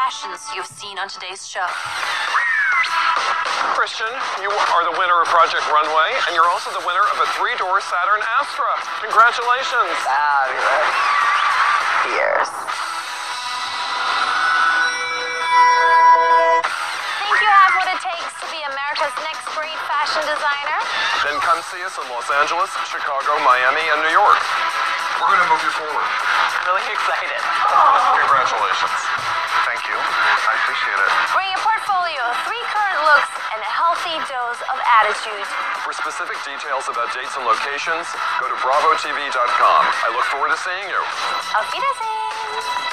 fashions you've seen on today's show. Christian, you are the winner of Project Runway, and you're also the winner of a 3-door Saturn Astra. Congratulations. Fabulous. Cheers. Think you have what it takes to be America's next great fashion designer? Then come see us in Los Angeles, Chicago, Miami, and New York. We're going to move you forward. I'm really excited. Congratulations. Thank you. I appreciate it. Bring a portfolio, 3 current looks, and a healthy dose of attitude. For specific details about dates and locations, go to BravoTV.com. I look forward to seeing you. Auf Wiedersehen!